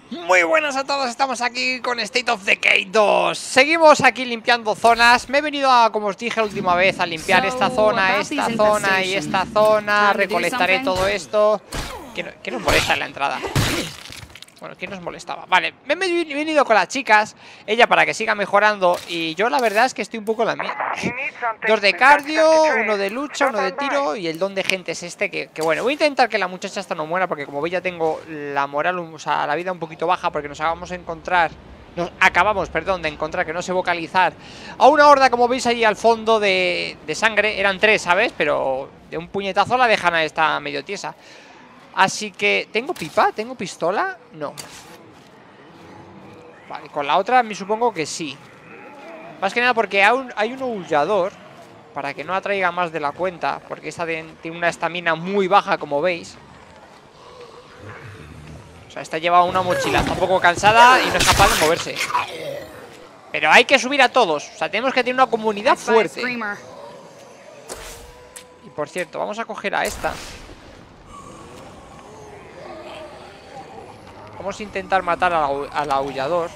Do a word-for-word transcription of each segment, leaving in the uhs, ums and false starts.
Muy buenas a todos, estamos aquí con State of Decay dos. Seguimos aquí limpiando zonas. Me he venido a, como os dije la última vez, a limpiar esta zona, esta zona y esta zona. Recolectaré todo esto. ¿Quién, quién nos molesta en la entrada? Bueno, ¿quién nos molestaba? Vale, me he venido con las chicas, ella para que siga mejorando. Y yo la verdad es que estoy un poco en la mía. Dos de cardio, uno de lucha, uno de tiro. Y el don de gente es este que, que bueno, voy a intentar que la muchacha esta no muera, porque como veis ya tengo la moral, o sea, la vida un poquito baja. Porque nos acabamos de encontrar Nos acabamos, perdón, de encontrar, que no sé vocalizar, a una horda, como veis ahí al fondo, de, de sangre. Eran tres, ¿sabes? Pero de un puñetazo la dejan a esta medio tiesa. Así que, ¿tengo pipa? ¿Tengo pistola? No. Vale, con la otra me supongo que sí. Más que nada porque hay un, hay un aullador, para que no atraiga más de la cuenta, porque esta de, tiene una estamina muy baja, como veis. O sea, esta lleva una mochila, está un poco cansada y no es capaz de moverse. Pero hay que subir a todos. O sea, tenemos que tener una comunidad fuerte. Y por cierto, vamos a coger a esta. Vamos a intentar matar al, al aullador.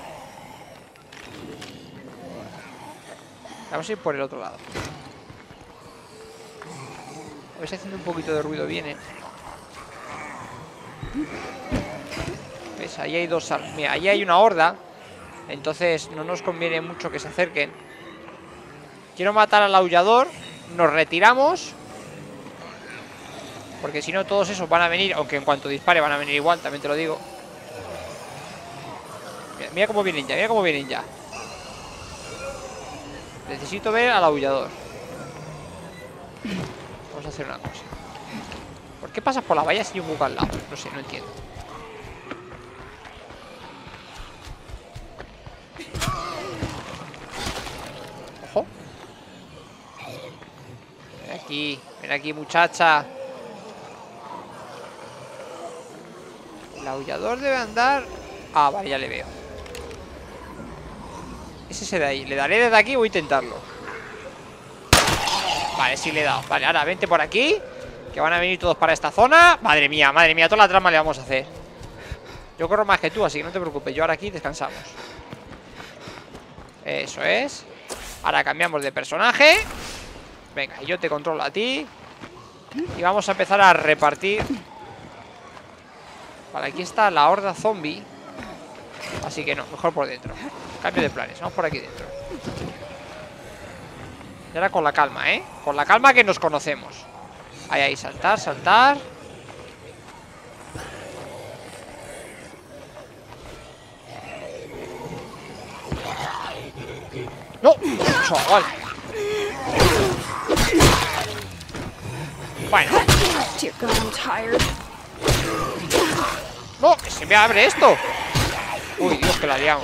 Vamos a ir por el otro lado. A ver si haciendo un poquito de ruido viene. ¿Ves? Ahí hay dos... Mira, ahí hay una horda. Entonces no nos conviene mucho que se acerquen. Quiero matar al aullador. Nos retiramos, porque si no todos esos van a venir. Aunque en cuanto dispare van a venir igual, también te lo digo. Mira, mira cómo vienen ya, mira cómo vienen ya. Necesito ver al aullador. Vamos a hacer una cosa. ¿Por qué pasas por la valla si yo busco al lado? No sé, no entiendo. Ojo. Ven aquí, ven aquí, muchacha. El aullador debe andar... Ah, vale, ya le veo. Es ese de ahí. ¿Le daré desde aquí o voy a intentarlo? Vale, sí le he dado. Vale, ahora vente por aquí, que van a venir todos para esta zona. Madre mía, madre mía, toda la trama le vamos a hacer. Yo corro más que tú, así que no te preocupes. Yo ahora aquí descansamos. Eso es. Ahora cambiamos de personaje. Venga, y yo te controlo a ti. Y vamos a empezar a repartir. Vale, aquí está la horda zombie. Así que no, mejor por dentro. Cambio de planes, vamos por aquí dentro. Y ahora con la calma, ¿eh? Con la calma, que nos conocemos. Ahí, ahí, saltar, saltar. ¡No! ¡Chaval! Bueno. ¡No! ¡Que se me abre esto! Uy, Dios, que la liamos.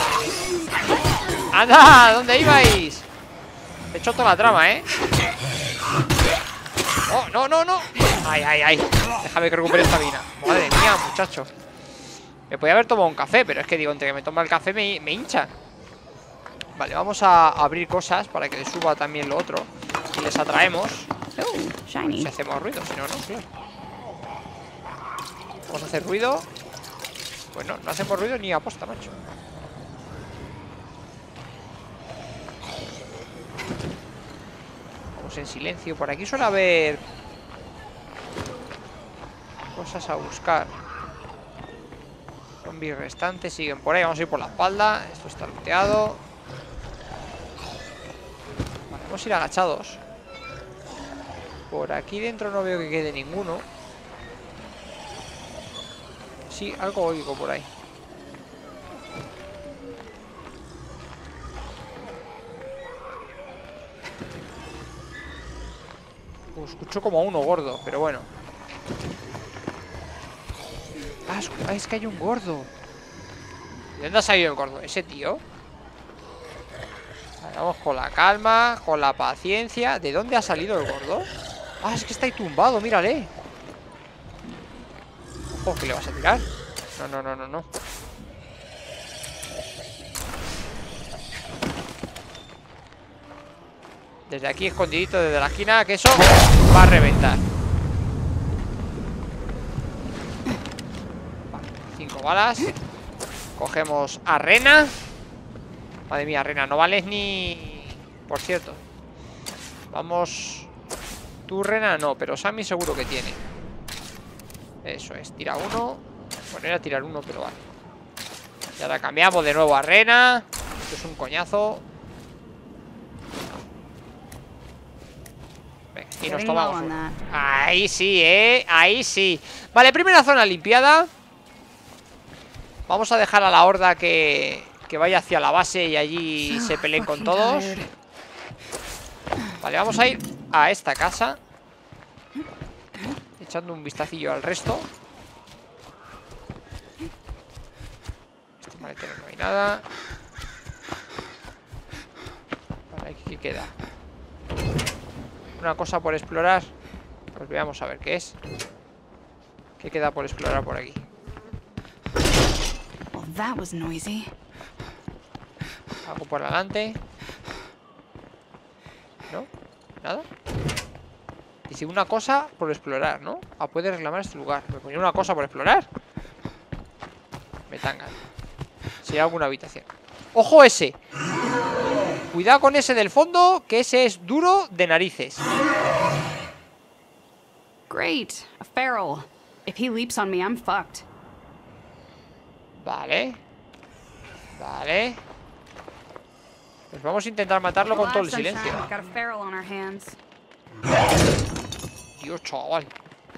¡Anda! ¿Dónde ibais? He hecho toda la trama, ¿eh? ¡Oh, no, no, no! ¡Ay, ay, ay! Déjame que recupere esta mina. Madre mía, muchacho. Me podía haber tomado un café, pero es que digo, entre que me toma el café me, me hincha. Vale, vamos a abrir cosas para que les suba también lo otro. Y les atraemos. Si hacemos ruido, si no, no, claro. Vamos a hacer ruido. Bueno, no hacemos ruido ni aposta, macho. Vamos en silencio. Por aquí suele haber cosas a buscar. Zombies restantes siguen por ahí. Vamos a ir por la espalda. Esto está looteado. Vale, vamos a ir agachados. Por aquí dentro no veo que quede ninguno. Sí, algo oigo por ahí. Uh, escucho como a uno gordo, pero bueno. Ah, es que hay un gordo. ¿De dónde ha salido el gordo? ¿Ese tío? Vale, vamos con la calma, con la paciencia. ¿De dónde ha salido el gordo? Ah, es que está ahí tumbado, mírale. Ojo, ¿qué le vas a tirar? No, no, no, no, no. Desde aquí, escondidito, desde la esquina, que eso va a reventar. Vale, cinco balas. Cogemos a Rena. Madre mía, Rena, no vales ni... Por cierto. Vamos... Tú, Rena, no, pero Sammy seguro que tiene. Eso es, tira uno. Bueno, era tirar uno, pero vale. Y ahora cambiamos de nuevo a Rena. Esto es un coñazo. Venga, y nos tomamos uno. Ahí sí, eh, ahí sí. Vale, primera zona limpiada. Vamos a dejar a la horda que, que vaya hacia la base y allí se peleen con todos. Vale, vamos a ir a esta casa, echando un vistacillo al resto. Este maletero no hay nada. Vale, aquí ¿qué queda? Una cosa por explorar. Pues veamos a ver qué es. ¿Qué queda por explorar por aquí? Well, that was noisy. Algo por adelante. ¿No? ¿Nada? Dice una cosa por explorar, ¿no? Ah, puede reclamar este lugar. ¿Me ponía una cosa por explorar? Me tangan. Si hay alguna habitación. ¡Ojo ese! Cuidado con ese del fondo, que ese es duro de narices. Great, a feral. If he leaps on me, I'm fucked. Vale. Vale. Pues vamos a intentar matarlo con todo el silencio. Dios, chaval.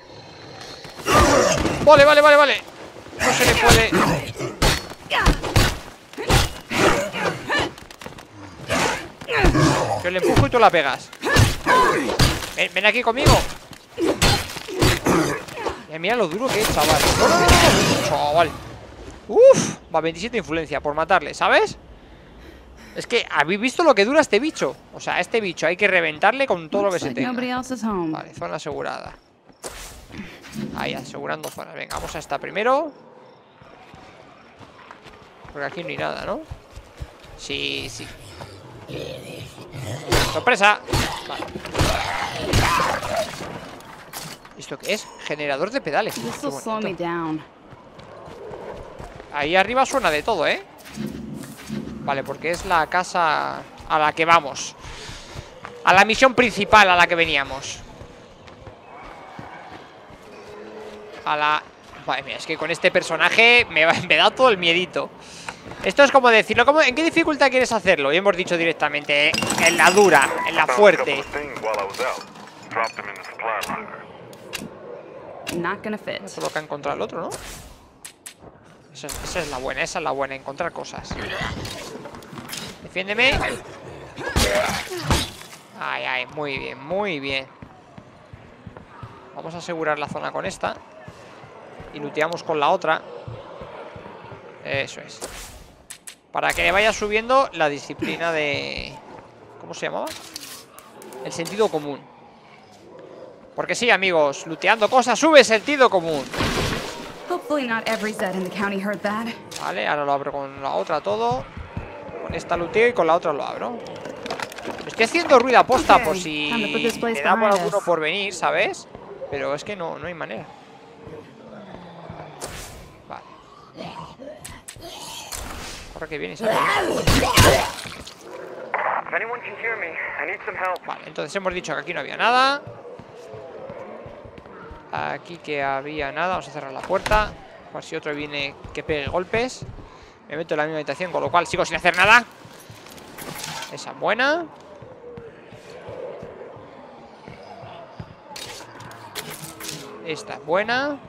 Vale, vale, vale, vale. No se le puede... Yo le empujo y tú la pegas. Ven, ven aquí conmigo. Mira, mira lo duro que es, chaval. No, no, no, no. Chaval. Uf, va, veintisiete influencia por matarle, ¿sabes? Es que, ¿habéis visto lo que dura este bicho? O sea, este bicho hay que reventarle con todo lo que se tenga. Vale, zona asegurada. Ahí, asegurando zonas. Venga, vamos a esta primero. Porque aquí no hay nada, ¿no? Sí, sí. ¡Sorpresa! Vale. ¿Esto qué es? Generador de pedales. Qué bonito. Ahí arriba suena de todo, ¿eh? Vale, porque es la casa a la que vamos. A la misión principal a la que veníamos. A la... Vale, mira, es que con este personaje me, me da todo el miedito. Esto es como decirlo, ¿cómo, ¿en qué dificultad quieres hacerlo? Y hemos dicho directamente, en la dura, en la fuerte. No toca encontrar el otro, ¿no? Esa es, esa es la buena, esa es la buena, encontrar cosas. Defiéndeme. Ay, ay, muy bien, muy bien. Vamos a asegurar la zona con esta. Y looteamos con la otra. Eso es. Para que vaya subiendo la disciplina de... ¿Cómo se llamaba? El sentido común. Porque sí, amigos, looteando cosas sube sentido común. Vale, ahora lo abro con la otra todo. Con esta looteo y con la otra lo abro. Me estoy haciendo ruido a posta por si me da por alguno por venir, ¿sabes? Pero es que no, no hay manera. Vale. Corre que viene, ¿sabes? Vale, entonces hemos dicho que aquí no había nada. Aquí que había nada. Vamos a cerrar la puerta. Por si otro viene que pegue golpes. Me meto en la misma habitación, con lo cual sigo sin hacer nada. Esa es buena. Esta es buena.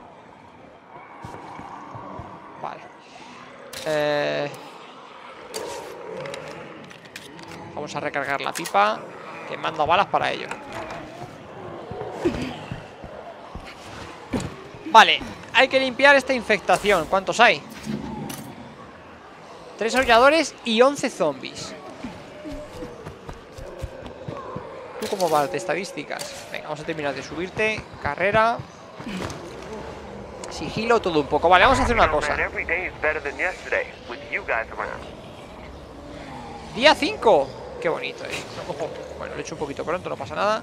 Vale. Eh... Vamos a recargar la pipa, que mando balas para ello. Vale, hay que limpiar esta infectación. ¿Cuántos hay? Tres aulladores y once zombies. ¿Tú cómo vas de estadísticas? Venga, vamos a terminar de subirte. Carrera. Sigilo, todo un poco. Vale, vamos a hacer una cosa. Día cinco. Qué bonito, eh. Ojo. Bueno, lo he hecho un poquito pronto, no pasa nada.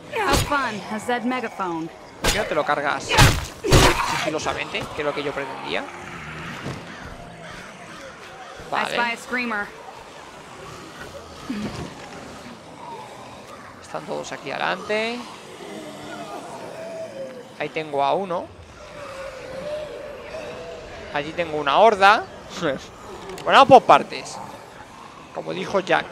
¿Por qué no te lo cargas sigilosamente? Que es lo que yo pretendía. I spy Vale. a screamer. Están todos aquí adelante. Ahí tengo a uno. Allí tengo una horda. Bueno, vamos por partes. Como dijo Jack.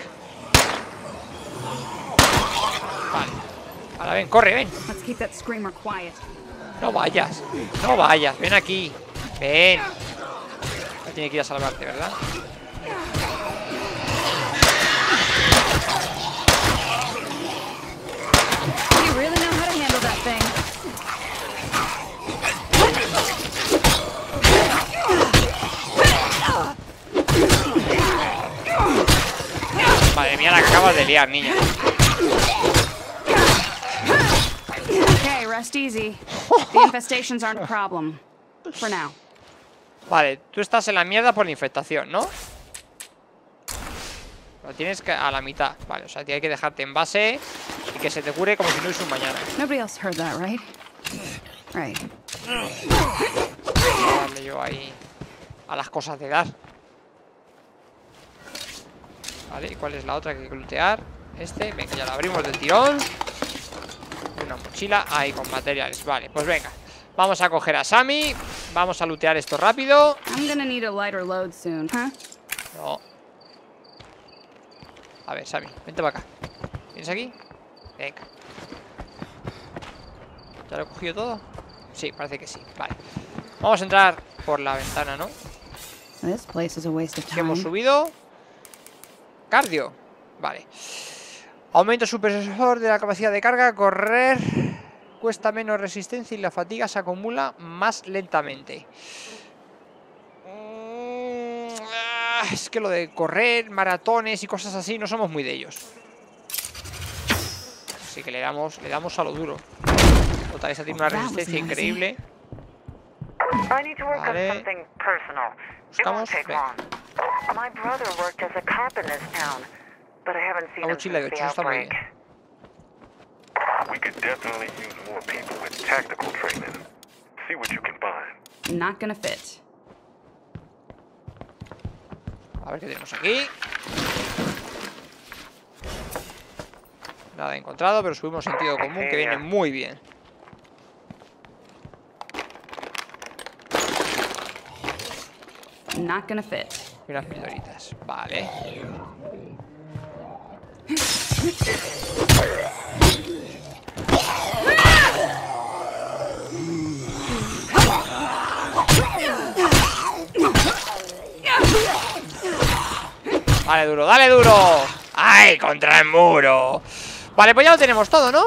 Vale. Ahora ven, corre, ven. Let's keep that screamer quiet. No vayas, no vayas, ven aquí. Ven. No tiene que ir a salvarte, ¿verdad? Do you really know how to handle that thing? Madre mía, la que acabas de liar, niña. Okay, rest easy. The infestations aren't a problem. For now. Vale, tú estás en la mierda por la infestación, ¿no? Lo tienes que a la mitad. Vale, o sea, tienes que dejarte en base y que se te cure como si no hubiese un mañana. Nobody else heard that, right? Right. Voy a darle yo ahí a las cosas de dar. Vale, ¿y cuál es la otra que hay que lootear? Este, venga, ya la abrimos del tirón. Una mochila, ahí con materiales. Vale, pues venga, vamos a coger a Sammy. Vamos a lootear esto rápido. I'm gonna need a lighter load soon, huh? No. A ver, Sammy, vente para acá. ¿Vienes aquí? Venga. ¿Ya lo he cogido todo? Sí, parece que sí, vale. Vamos a entrar por la ventana, ¿no? This place is a waste of Que hemos time. subido. Cardio. Vale. Aumento supersesor de la capacidad de carga. Correr cuesta menos resistencia y la fatiga se acumula más lentamente. Mm, ah, es que lo de correr, maratones y cosas así no somos muy de ellos. Así que le damos, le damos a lo duro. Total, esa tiene una resistencia increíble. I need to work on Vale. something personal. It Buscamos. won't take Venga. long. My brother worked as a cop in this town, but I haven't seen La him mochila de since the ocho está muy outbreak. bien. We could definitely use more people with tactical training. See what you can find. Not gonna fit. A ver qué tenemos aquí. Nada encontrado, pero subimos sentido común que viene muy bien. Not gonna fit. Unas pildoritas. Vale. Dale duro, dale duro. ¡Ay! Contra el muro. Vale, pues ya lo tenemos todo, ¿no?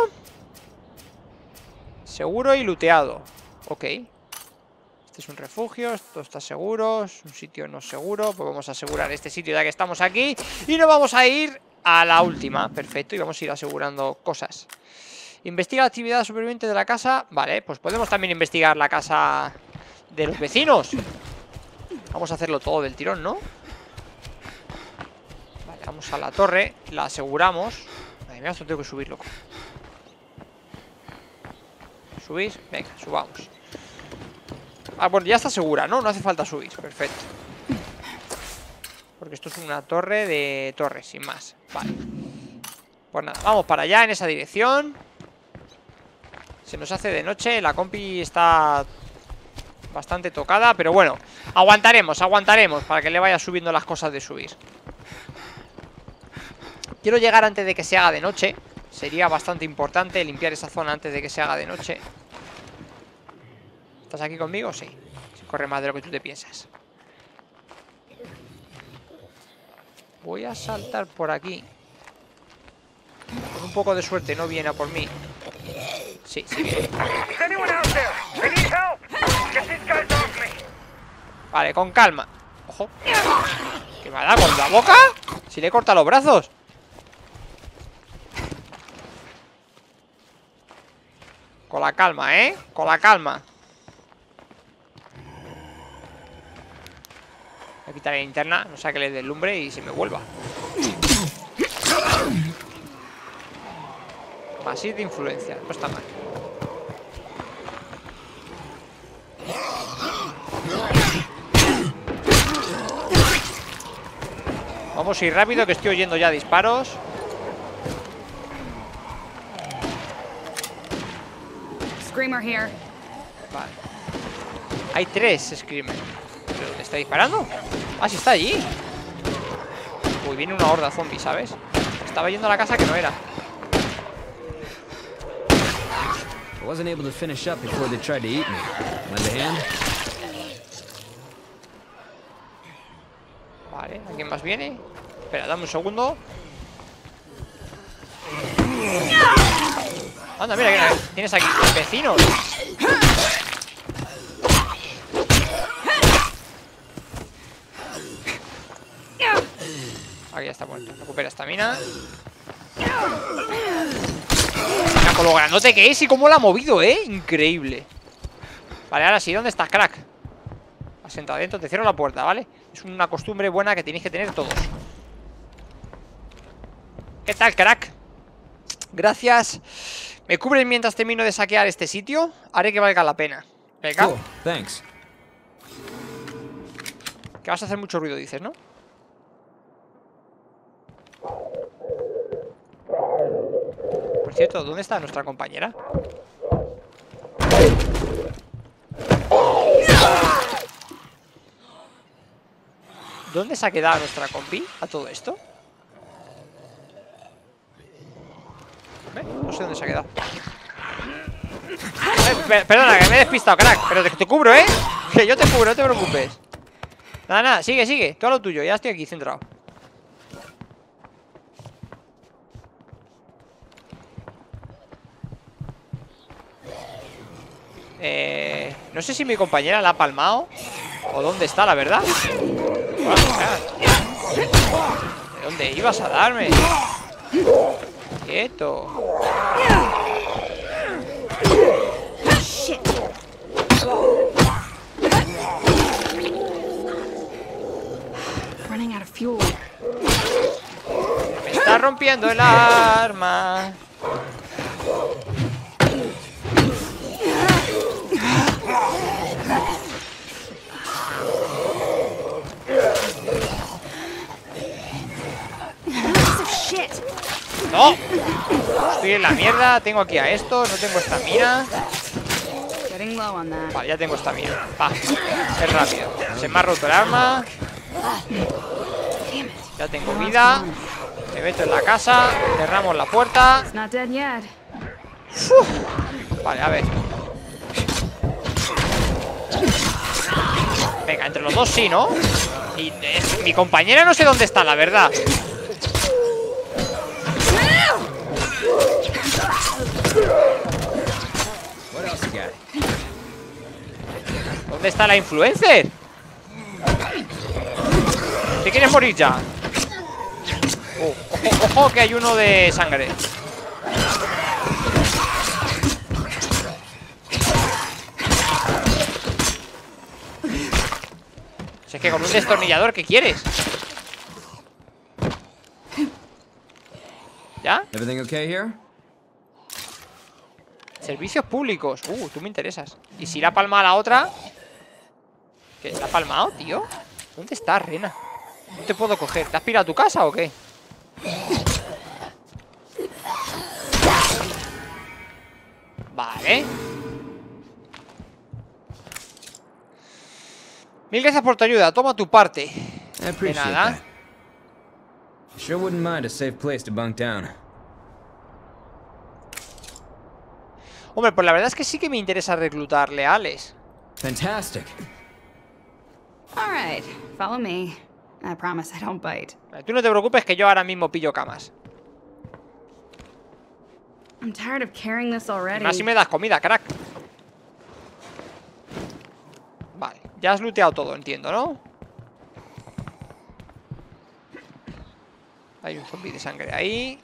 Seguro y looteado. Ok. Este es un refugio, esto está seguro. Es un sitio no seguro. Pues vamos a asegurar este sitio ya que estamos aquí. Y nos vamos a ir a la última. Perfecto, y vamos a ir asegurando cosas. Investiga la actividad superviviente de la casa. Vale, pues podemos también investigar la casa de los vecinos. Vamos a hacerlo todo del tirón, ¿no? Vale, vamos a la torre. La aseguramos. Madre mía, esto tengo que subir, loco. ¿Subís? Venga, subamos. Ah, bueno, ya está segura, ¿no? No hace falta subir, perfecto. Porque esto es una torre de torres, sin más. Vale. Pues nada, vamos para allá, en esa dirección. Se nos hace de noche, la compi está bastante tocada, pero bueno, aguantaremos, aguantaremos para que le vaya subiendo las cosas de subir. Quiero llegar antes de que se haga de noche. Sería bastante importante limpiar esa zona antes de que se haga de noche. ¿Estás aquí conmigo? Sí. Si corre más de lo que tú te piensas. Voy a saltar por aquí. Con un poco de suerte no viene a por mí. Sí, sí viene. Is anyone out there? I need help. Get these guys off me. Vale, con calma. Ojo. ¿Qué me ha dado con la boca? Si le corta los brazos. Con la calma, ¿eh? Con la calma. Voy a quitar la linterna, no sea que le deslumbre y se me vuelva. Masiv de influencia, no está mal. Vamos a ir rápido, que estoy oyendo ya disparos. Screamer here. Vale. Hay tres Screamer. ¿Pero dónde está disparando? Ah, sí está allí. Uy, viene una horda zombie, ¿sabes? Estaba yendo a la casa que no era. I wasn't able to finish up before they tried to eat me. Lend a hand? Vale, ¿alguien más viene? Espera, dame un segundo. Anda, mira, que tienes aquí vecinos. Aquí ya está muerto. Recupera estamina. Mira, con lo grandote que es y cómo la ha movido, ¿eh? Increíble. Vale, ahora sí, ¿dónde estás, crack? Has entrado adentro, te cierro la puerta, ¿vale? Es una costumbre buena que tenéis que tener todos. ¿Qué tal, crack? Gracias. ¿Me cubren mientras termino de saquear este sitio? Haré que valga la pena. Venga. Cool, thanks. Que vas a hacer mucho ruido, dices, ¿no? Por cierto, ¿dónde está nuestra compañera? ¿Dónde se ha quedado nuestra compi a todo esto? ¿Eh? No sé dónde se ha quedado. Eh, per perdona, que me he despistado, crack. Pero te, te cubro, ¿eh? Que yo te cubro, no te preocupes. Nada, nada, sigue, sigue. Todo lo tuyo, ya estoy aquí centrado. Eh, no sé si mi compañera la ha palmado o dónde está, la verdad. ¿De dónde ibas a darme? Quieto. Running out of fuel. Me está rompiendo el arma. ¡No! Estoy en la mierda. Tengo aquí a estos. No tengo estamina. Getting low on that. Vale, ya tengo estamina. Va, es rápido. Se me ha roto el arma. Ya tengo vida. Me meto en la casa. Cerramos la puerta. It's not dead yet. Uf. Vale, a ver. Venga, entre los dos sí, ¿no? Y eh, mi compañera no sé dónde está, la verdad. ¿Dónde está la influencer? ¿Te quieres morir ya? Oh, ojo, ojo, que hay uno de sangre. Si es que con un destornillador, ¿qué quieres? ¿Ya? Everything okay here? Servicios públicos. Uh, tú me interesas. ¿Y si la palma a la otra? ¿Qué? ¿La ha palmado, tío? ¿Dónde estás, Rena? No te puedo coger. ¿Te has pirado a tu casa o qué? Vale. Mil gracias por tu ayuda. Toma tu parte. I De appreciate nada. that. Sure wouldn't mind a safe place to bunk down. Hombre, pues la verdad es que sí que me interesa reclutar leales. Fantastic. All right, follow me. I promise I don't bite. Tú no te preocupes que yo ahora mismo pillo camas. I'm tired of carrying this already. Más si me das comida, crack. Vale, ya has looteado todo, entiendo, ¿no? Hay un zombie de sangre ahí.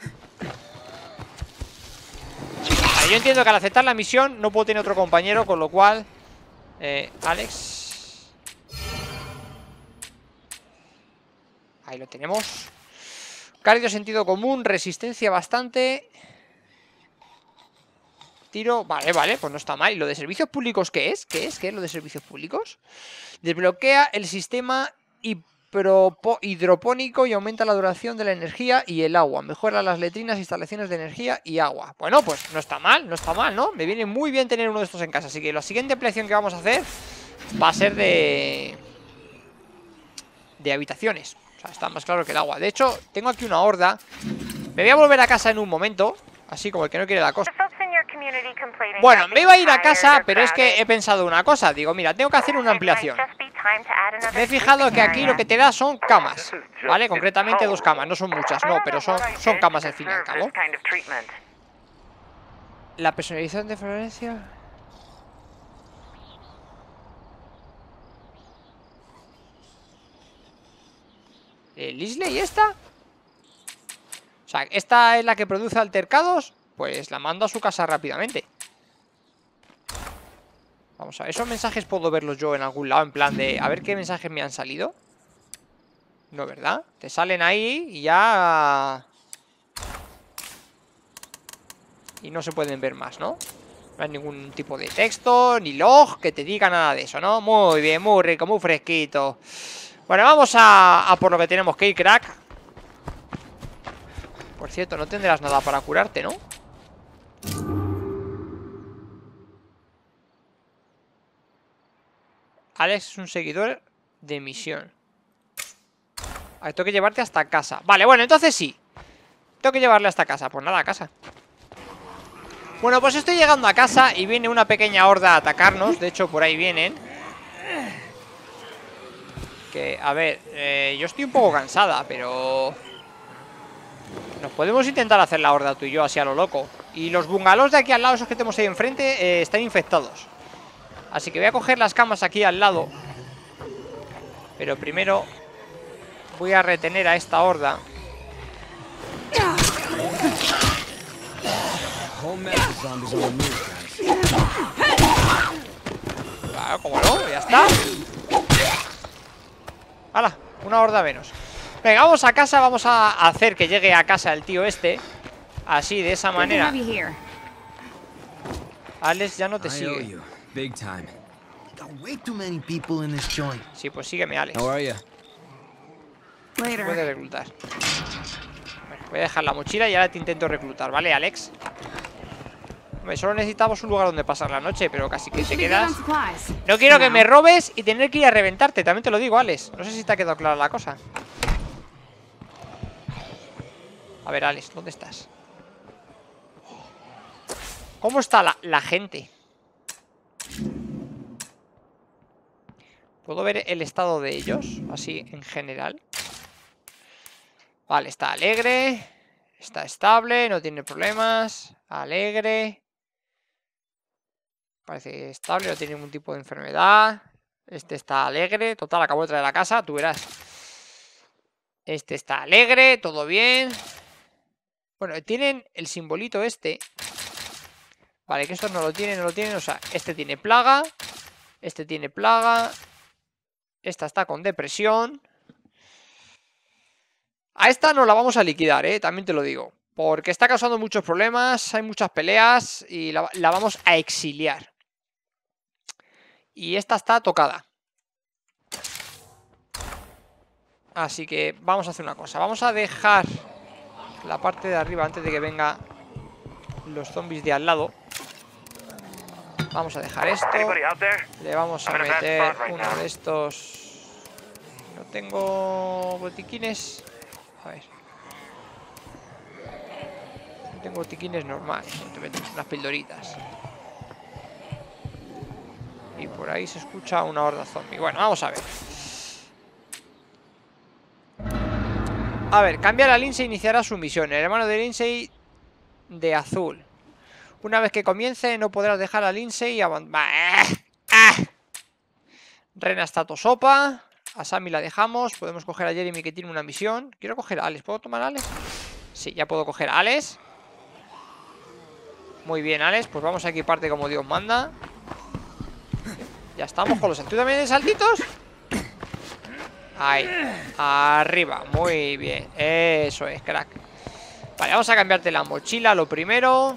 Vale, yo entiendo que al aceptar la misión no puedo tener otro compañero, con lo cual... Eh, Alex... Ahí lo tenemos. Cardio, sentido común, resistencia bastante. Tiro, vale, vale, pues no está mal. ¿Y lo de servicios públicos qué es? ¿Qué es? ¿Qué es lo de servicios públicos? Desbloquea el sistema hipropo- hidropónico y aumenta la duración de la energía y el agua. Mejora las letrinas, instalaciones de energía y agua. Bueno, pues no está mal, no está mal, ¿no? Me viene muy bien tener uno de estos en casa. Así que la siguiente ampliación que vamos a hacer va a ser de... de habitaciones. O sea, está más claro que el agua. De hecho, tengo aquí una horda. Me voy a volver a casa en un momento, así como el que no quiere la cosa. Bueno, me iba a ir a casa, pero es que he pensado una cosa. Digo, mira, tengo que hacer una ampliación. Me he fijado que aquí lo que te da son camas, ¿vale? Concretamente dos camas, no son muchas, no, pero son, son camas al fin y al cabo. La personalización de Florencia. ¿El Isley esta? O sea, esta es la que produce altercados. Pues la mando a su casa rápidamente. Vamos a ver, esos mensajes puedo verlos yo en algún lado. En plan de, a ver qué mensajes me han salido. No, ¿verdad? Te salen ahí y ya... Y no se pueden ver más, ¿no? No hay ningún tipo de texto, ni log que te diga nada de eso, ¿no? Muy bien, muy rico, muy fresquito. Bueno, vamos a, a por lo que tenemos que ir, crack. Por cierto, no tendrás nada para curarte, ¿no? Alex es un seguidor de misión. A ver, tengo que llevarte hasta casa. Vale, bueno, entonces sí. Tengo que llevarle hasta casa. Pues nada, a casa. Bueno, pues estoy llegando a casa y viene una pequeña horda a atacarnos. De hecho, por ahí vienen. Que, a ver, eh, yo estoy un poco cansada, pero... Nos podemos intentar hacer la horda tú y yo así a lo loco. Y los bungalows de aquí al lado, esos que tenemos ahí enfrente, eh, están infectados. Así que voy a coger las camas aquí al lado. Pero primero voy a retener a esta horda. Claro, como no, ya está. ¡Hala! Una horda menos. Venga, vamos a casa, vamos a hacer que llegue a casa el tío este. Así, de esa manera. Alex ya no te sigue. Big time. Got way too many people in this joint. Sí, pues sígueme, Alex. How are you? Puedes reclutar. Bueno, voy a dejar la mochila y ahora te intento reclutar, ¿vale, Alex? Hombre, solo necesitamos un lugar donde pasar la noche, pero casi que te quedas. No quiero que me robes y tener que ir a reventarte, también te lo digo, Alex. No sé si te ha quedado clara la cosa. A ver, Alex, ¿dónde estás? ¿Cómo está la, la gente? ¿Puedo ver el estado de ellos? Así, en general. Vale, está alegre. Está estable, no tiene problemas. Alegre. Parece estable, no tiene ningún tipo de enfermedad. Este está alegre. Total, acabo de traer a la casa, tú verás. Este está alegre, todo bien. Bueno, tienen el simbolito este. Vale, que estos no lo tienen, no lo tienen. O sea, este tiene plaga. Este tiene plaga. Esta está con depresión. A esta no la vamos a liquidar, eh, también te lo digo. Porque está causando muchos problemas. Hay muchas peleas. Y la, la vamos a exiliar. Y esta está tocada. Así que vamos a hacer una cosa. Vamos a dejar la parte de arriba antes de que vengan los zombies de al lado. Vamos a dejar esto. Le vamos a meter uno de estos. No tengo botiquines. A ver. No tengo botiquines normales. Te metemos unas pildoritas. Y por ahí se escucha una horda zombie. Bueno, vamos a ver. A ver, cambiar a Lindsay iniciará su misión. El hermano de Lindsay de azul. Una vez que comience, no podrás dejar a Lindsay y abandonar. ¡Ah! ¡Ah! Rena está tosopa. A Sammy la dejamos. Podemos coger a Jeremy que tiene una misión. Quiero coger a Alex. ¿Puedo tomar a Alex? Sí, ya puedo coger a Alex. Muy bien, Alex. Pues vamos a equiparte como Dios manda. Ya estamos con los... ¿Tú también de saltitos? Ahí. Arriba. Muy bien. Eso es, crack. Vale, vamos a cambiarte la mochila lo primero.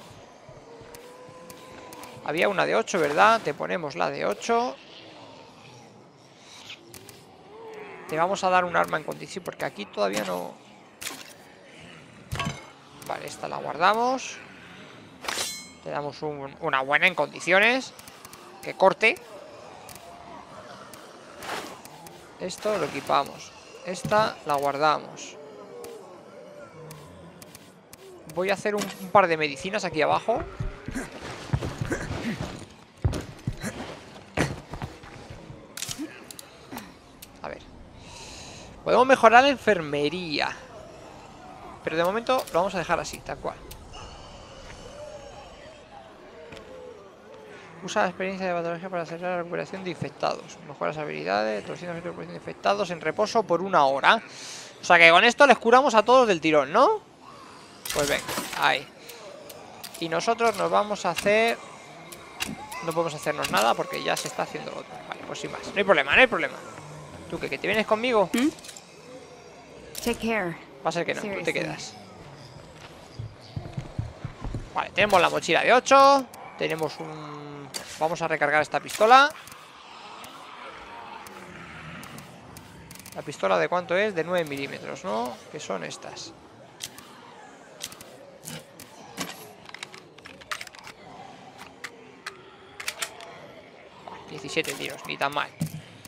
Había una de ocho, ¿verdad? Te ponemos la de ocho. Te vamos a dar un arma en condición, porque aquí todavía no... Vale, esta la guardamos. Le damos un, una buena en condiciones. Que corte. Esto lo equipamos. Esta la guardamos. Voy a hacer un, un par de medicinas aquí abajo. A ver. Podemos mejorar la enfermería. Pero de momento lo vamos a dejar así, tal cual. Usa la experiencia de patología para acelerar la recuperación de infectados. Mejora las habilidades, doscientos metros de recuperación de infectados en reposo por una hora. O sea que con esto les curamos a todos del tirón, ¿no? Pues venga, ahí. Y nosotros nos vamos a hacer... No podemos hacernos nada porque ya se está haciendo lo otro. Vale, pues sin más. No hay problema, no hay problema. ¿Tú qué? ¿Que te vienes conmigo? ¿Mm? Take care. Va a ser que no, tú te quedas. Vale, tenemos la mochila de ocho. Tenemos un... Vamos a recargar esta pistola. La pistola de cuánto es? De nueve milímetros, ¿no? Que son estas. diecisiete tiros, ni tan mal.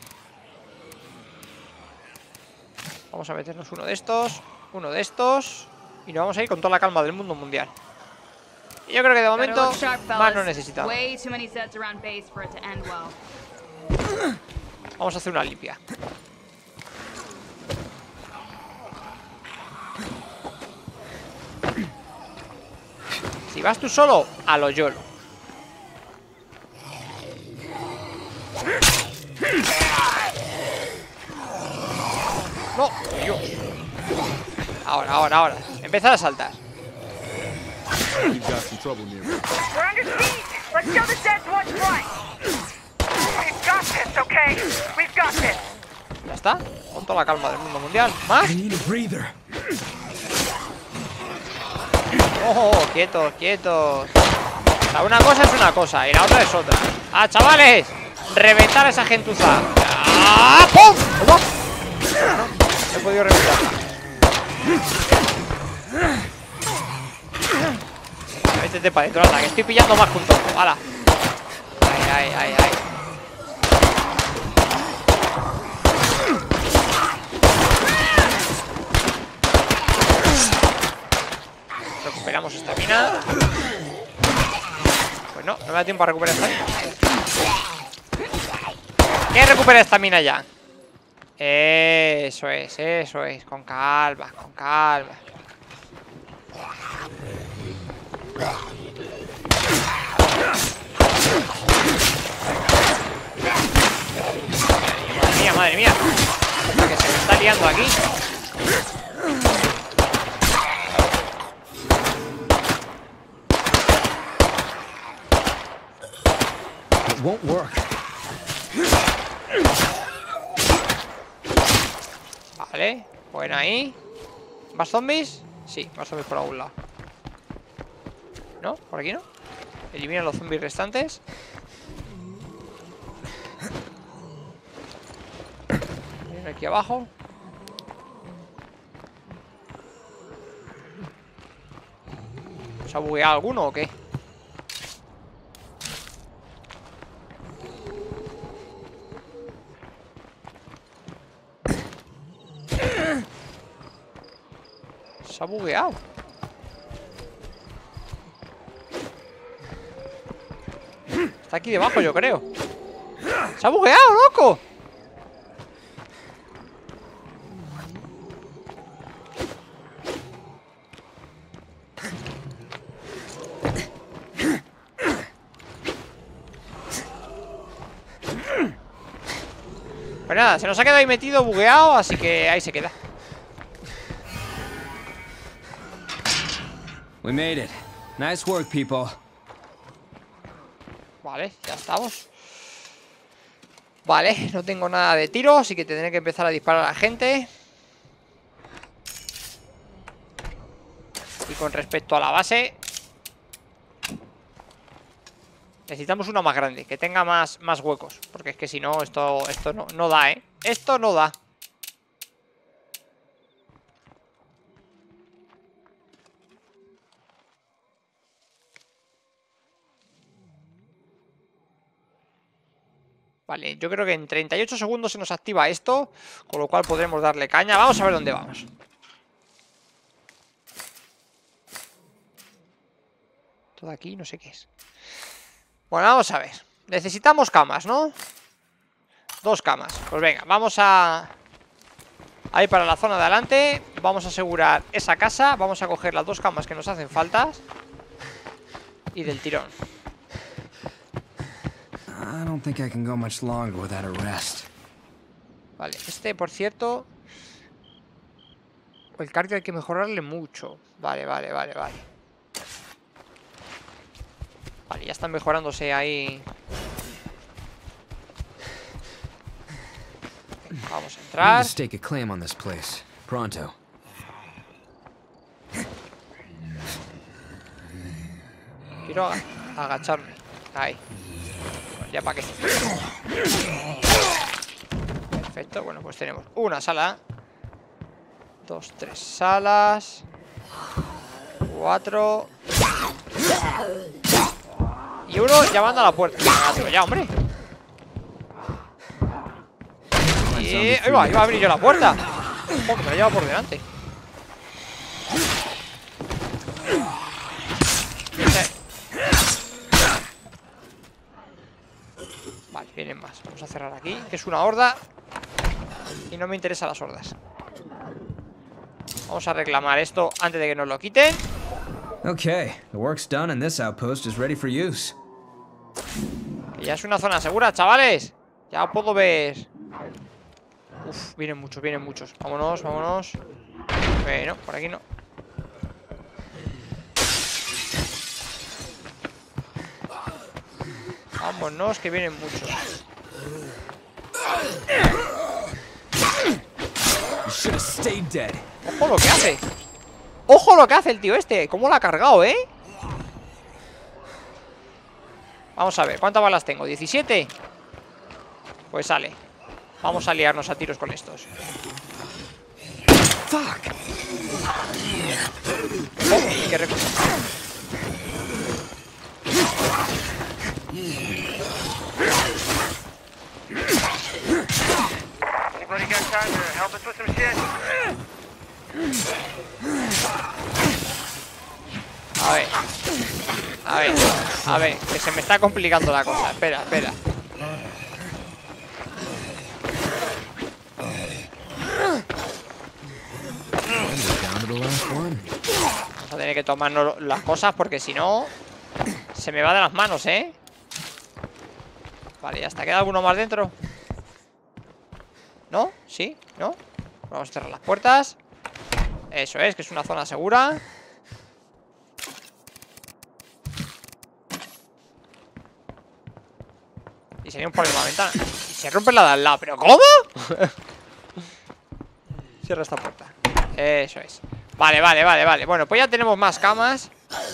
Vamos a meternos uno de estos. Uno de estos. Y nos vamos a ir con toda la calma del mundo mundial. Y yo creo que de momento más no necesitamos. Vamos a hacer una limpia. Si vas tú solo, a lo YOLO. No, Dios. Ahora, ahora, ahora. Empezar a saltar. You've got some trouble near me. We're under siege. Let's show the Zeds what's right. We've got this, okay? We've got this. Ya está. Con toda la calma del mundo mundial. ¿Más? I need a breather. Oh, quietos, quietos. O sea, una cosa es una cosa y la otra es otra. ¡Ah, chavales! Reventar a esa gentuza. ¡Ah! ¡Pum! ¿Cómo? No, he podido reventarla. Métete para adentro, anda, que estoy pillando más juntos. ¡Hala! Ay, ay, ay, ay. Recuperamos esta mina. Pues no, no me da tiempo a recuperar esta mina. ¿Qué recupera esta mina ya? Eso es, eso es. Con calma, con calma. Madre mía, madre mía. Que se me está liando aquí. It won't work. Vale, bueno ahí. ¿Más zombies? Sí, más zombies por algún lado. ¿No? ¿Por aquí no? Elimina los zombies restantes. Vienen aquí abajo. ¿Se ha bugueado alguno o qué? Se ha bugueado. Está aquí debajo, yo creo. Se ha bugueado, loco. Pues nada, se nos ha quedado ahí metido, bugueado, así que ahí se queda. We made it. Nice work, people. Vale, ya estamos. Vale, no tengo nada de tiro, así que tendré que empezar a disparar a la gente. Y con respecto a la base, necesitamos una más grande, que tenga más, más huecos. Porque es que si no, esto, esto no, no da, ¿eh? Esto no da. Vale, yo creo que en treinta y ocho segundos se nos activa esto, con lo cual podremos darle caña. Vamos a ver dónde vamos. Todo aquí, no sé qué es. Bueno, vamos a ver. Necesitamos camas, ¿no? Dos camas. Pues venga, vamos a... ahí para la zona de adelante. Vamos a asegurar esa casa. Vamos a coger las dos camas que nos hacen falta. Y del tirón. I don't think I can go much longer without a rest. Vale, este, por cierto... el cardio hay que mejorarle mucho. Vale, vale, vale, vale. Vale, ya están mejorándose ahí. Venga, vamos a entrar. Stake a claim on this place. Pronto. Quiero ag agacharme. Ahí. Bueno, ya para qué. Perfecto, bueno, pues tenemos una sala. Dos, tres salas. Cuatro. Y uno llamando a la puerta. Venga, ya, hombre. Y... ahí va, iba a abrir yo la puerta. Ojo, que me la lleva por delante. Vale, vienen más. Vamos a cerrar aquí, que es una horda. Y no me interesan las hordas. Vamos a reclamar esto antes de que nos lo quiten. Okay, the work's done and this outpost is ready for use. Que ya es una zona segura, chavales. Ya puedo ver. Uf, vienen muchos, vienen muchos. Vámonos, vámonos. Bueno, por aquí no. Vámonos, que vienen muchos. You should have stayed dead. Ojo lo que hace. Ojo lo que hace el tío este. Cómo lo ha cargado, ¿eh? Vamos a ver, ¿cuántas balas tengo? ¿diecisiete? Pues sale. Vamos a liarnos a tiros con estos. Fuck. Oh, qué recurso. Anybody got time to help us with some shit? A ver. A ver. A ver, que se me está complicando la cosa. Espera, espera. Vamos a tener que tomarnos las cosas porque si no se me va de las manos, ¿eh? Vale, ya está. ¿Queda alguno más dentro? ¿No? ¿Sí? ¿No? Vamos a cerrar las puertas. Eso es, que es una zona segura. Y sería un problema la ventana. Y se rompe la de al lado. ¿Pero cómo? Cierra esta puerta. Eso es. Vale, vale, vale, vale. Bueno, pues ya tenemos más camas.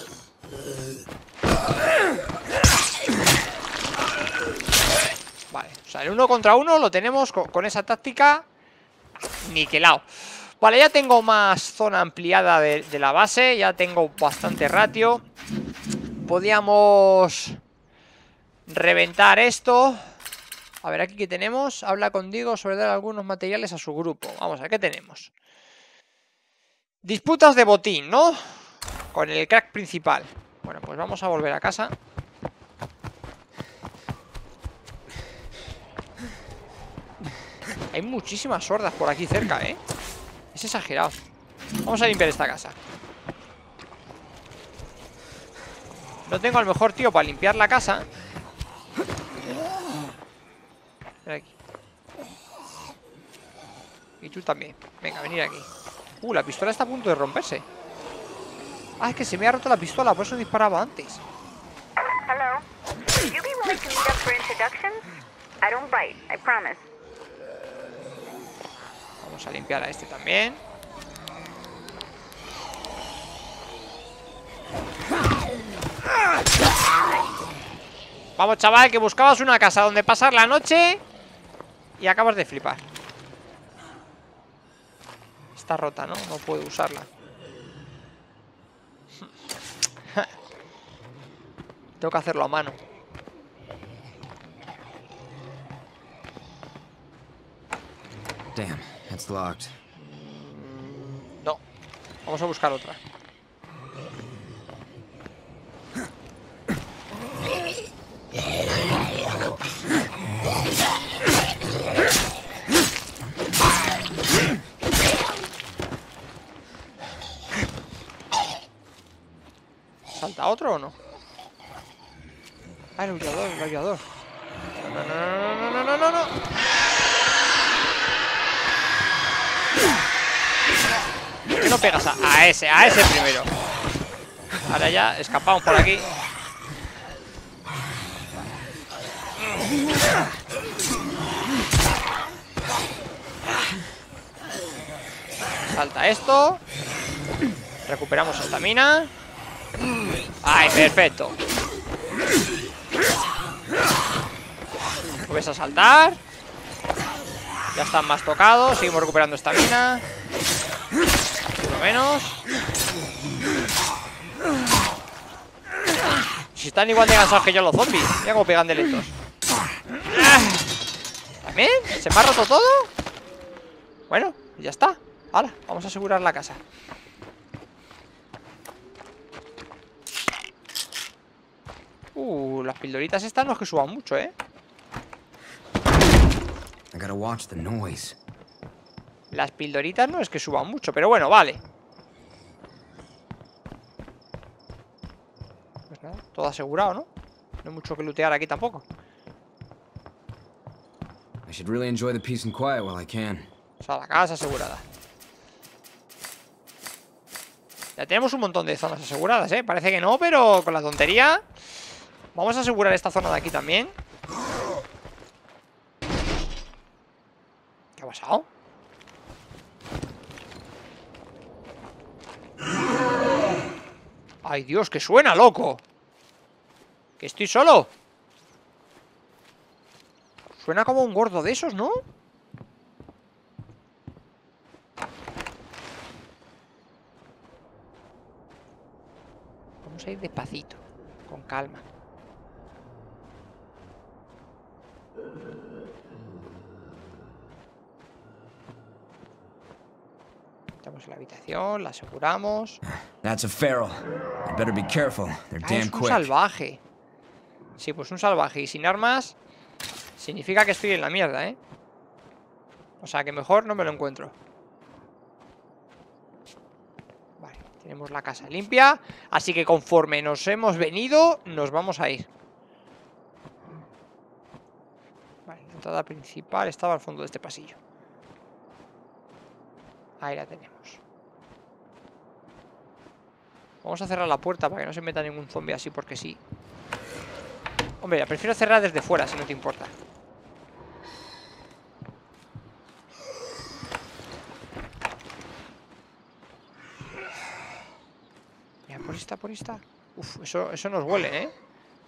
Vale, o sea, el uno contra uno lo tenemos con, con esa táctica niquelado. Vale, ya tengo más zona ampliada de, de la base. Ya tengo bastante ratio. Podíamos reventar esto. A ver, aquí que tenemos. Habla con Diego sobre dar algunos materiales a su grupo. Vamos a ver, ¿qué tenemos? Disputas de botín, ¿no? Con el crack principal. Bueno, pues vamos a volver a casa. Hay muchísimas hordas por aquí cerca, ¿eh? Es exagerado. Vamos a limpiar esta casa. No tengo al mejor tío para limpiar la casa. Ven aquí. Y tú también. Venga, venir aquí. Uh, la pistola está a punto de romperse. Ah, es que se me ha roto la pistola, por eso disparaba antes. Hello. Would you be willing to meet up for introductions? I don't bite, I promise. Vamos a limpiar a este también. Vamos, chaval, que buscabas una casa donde pasar la noche y acabas de flipar. Está rota, ¿no? No puedo usarla. Tengo que hacerlo a mano. Damn, it's locked. No. Vamos a buscar otra. ¿Salta otro o no? Ah, el aullador, el aullador. No, no, no, no, no, no, no, no. ¿Por qué no pegas a, a ese? A ese primero. Ahora ya escapamos por aquí. Salta esto. Recuperamos esta mina. ¡Ay, perfecto! Vuelves a saltar. Ya están más tocados. Seguimos recuperando esta mina. Uno menos. Si están igual de cansados que yo los zombies. Mira cómo pegan de lentos. ¿También? ¿Se me ha roto todo? Bueno, ya está. Ahora, vamos a asegurar la casa. Uh, las pildoritas estas no es que suban mucho, ¿eh? I gotta watch the noise. Las pildoritas no es que suban mucho, pero bueno, vale. Pues nada, todo asegurado, ¿no? No hay mucho que lootear aquí tampoco. I should really enjoy the peace and quiet while I can. O sea, la casa asegurada. Ya tenemos un montón de zonas aseguradas, ¿eh? Parece que no, pero con la tontería. Vamos a asegurar esta zona de aquí también. ¿Qué ha pasado? ¡Ay, Dios! ¡Que suena, loco! ¡Que estoy solo! Suena como un gordo de esos, ¿no? Vamos a ir despacito, con calma. Estamos en la habitación, la aseguramos. That's a feral. You better be careful. They're Ah, damn es un quick. salvaje. Sí, pues un salvaje y sin armas significa que estoy en la mierda, ¿eh? O sea que mejor no me lo encuentro. Vale, tenemos la casa limpia. Así que conforme nos hemos venido, nos vamos a ir. Vale, la entrada principal estaba al fondo de este pasillo. Ahí la tenemos. Vamos a cerrar la puerta para que no se meta ningún zombie así porque sí. Hombre, la prefiero cerrar desde fuera si no te importa. Mira, por esta, por esta. Uf, eso, eso nos huele, ¿eh?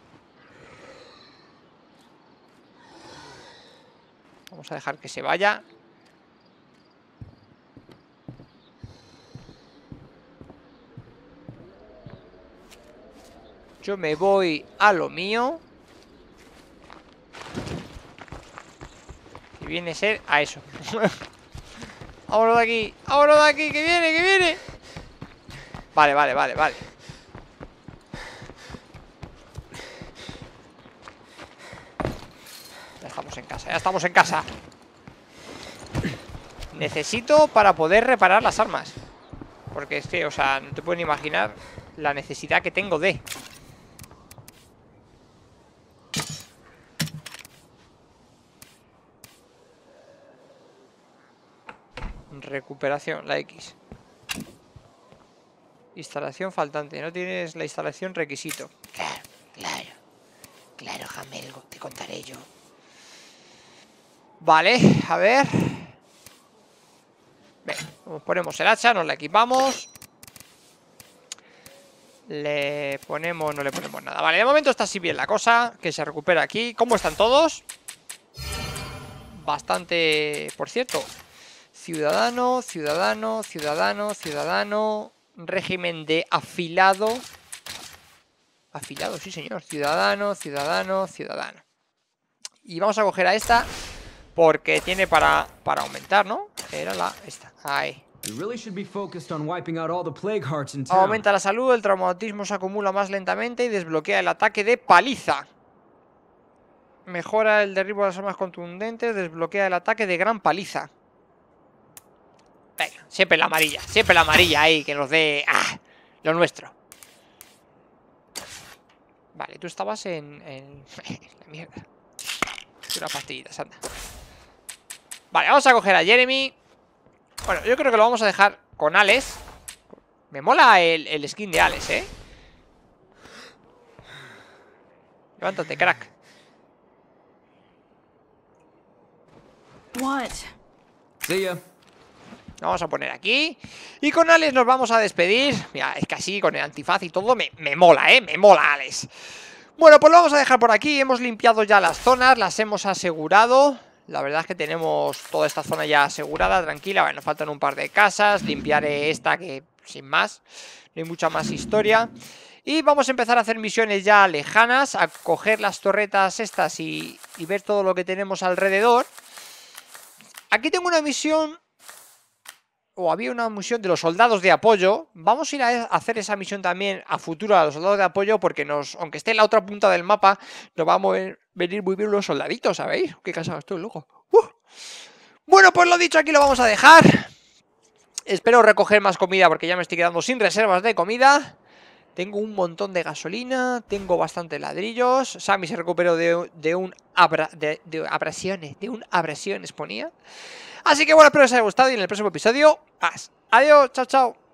Vamos a dejar que se vaya. Yo me voy a lo mío. Que viene a ser a eso. Vámonos de aquí. Vámonos de aquí. Que viene, que viene. Vale, vale, vale, vale. Ya estamos en casa. Ya estamos en casa. Necesito para poder reparar las armas. Porque es que, o sea, no te pueden imaginar la necesidad que tengo de... Recuperación, la X. Instalación faltante. No tienes la instalación requisito. Claro, claro. Claro, Jamelgo, te contaré yo. Vale, a ver. Venga, nos ponemos el hacha, nos la equipamos. Le ponemos, no le ponemos nada. Vale, de momento está así bien la cosa. Que se recupera aquí. ¿Cómo están todos? Bastante, por cierto. Ciudadano, ciudadano, ciudadano, ciudadano. Régimen de afilado. Afilado, sí señor. Ciudadano, ciudadano, ciudadano. Y vamos a coger a esta, Porque tiene para, para aumentar, ¿no? Era la... esta, ahí. We really should be focused on wiping out all the plague hearts in town. Aumenta la salud, el traumatismo se acumula más lentamente y desbloquea el ataque de paliza. Mejora el derribo de las armas contundentes, desbloquea el ataque de gran paliza. Venga, siempre la amarilla, siempre la amarilla ahí, que nos dé... ¡Ah! Lo nuestro. Vale, tú estabas en... en... la mierda. Una pastillita, anda. Vale, vamos a coger a Jeremy. Bueno, yo creo que lo vamos a dejar con Alex. Me mola el, el skin de Alex, ¿eh? Levántate, crack. What? See ya. Lo vamos a poner aquí. Y con Alex nos vamos a despedir. Mira, es que así con el antifaz y todo me, me mola, ¿eh? Me mola, Alex. Bueno, pues lo vamos a dejar por aquí. Hemos limpiado ya las zonas, las hemos asegurado. La verdad es que tenemos toda esta zona ya asegurada, tranquila. Bueno, nos faltan un par de casas. Limpiaré esta que, sin más, no hay mucha más historia. Y vamos a empezar a hacer misiones ya lejanas, a coger las torretas estas y, y ver todo lo que tenemos alrededor. Aquí tengo una misión, o había una misión de los soldados de apoyo. Vamos a ir a hacer esa misión también a futuro a los soldados de apoyo, porque nos, aunque esté en la otra punta del mapa, nos va a mover, venir muy bien los soldaditos, ¿sabéis? Qué cansado estoy, loco. Uh. Bueno, pues lo dicho, aquí lo vamos a dejar. Espero recoger más comida porque ya me estoy quedando sin reservas de comida. Tengo un montón de gasolina, tengo bastantes ladrillos. Sammy se recuperó de, de un abra, de, de abrasiones, de un abrasiones ponía. Así que bueno, espero que os haya gustado y en el próximo episodio más. Adiós, chao, chao.